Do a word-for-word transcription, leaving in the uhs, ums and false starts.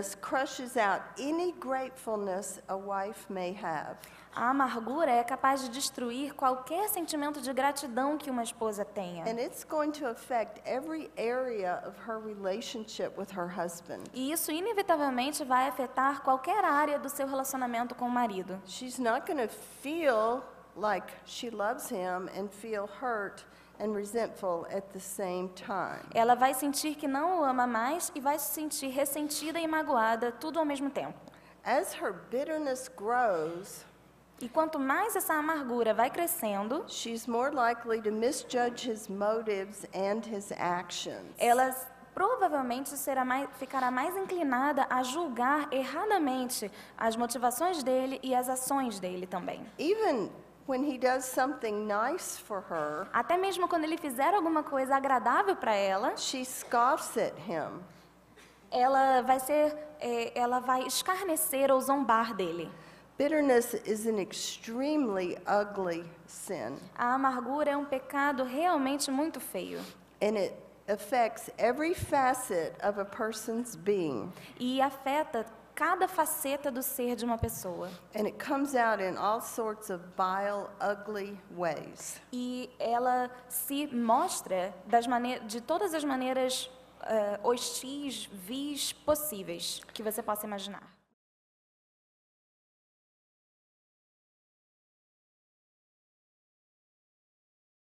bitterness crushes out any gratefulness a wife may have. A amargura é capaz de destruir qualquer sentimento de gratidão que uma esposa tenha. And it's going to affect every area of her relationship with her husband. E isso inevitavelmente vai afetar qualquer área do seu relacionamento com o marido. She's not going to feel like she loves him and feel hurt and resentful at the same time. Ela vai sentir que não o ama mais e vai se sentir ressentida e magoada, tudo ao mesmo tempo. As her bitterness grows, E quanto mais essa amargura vai crescendo, she's more likely to misjudge his motives and his actions. ela provavelmente será mais, ficará mais inclinada a julgar erradamente as motivações dele e as ações dele também. Even when he does something nice for her, Até mesmo quando ele fizer alguma coisa agradável para ela, she scoffs at him. ela vai ser, é, ela vai escarnecer ou zombar dele. Bitterness is an extremely ugly sin, A amargura é um pecado realmente muito feio. and it affects every facet of a person's being, E afeta cada faceta do ser de uma pessoa. and it comes out in all sorts of vile, ugly ways. E ela se mostra das mane- de todas as maneiras uh, hostis, vis possíveis que você possa imaginar.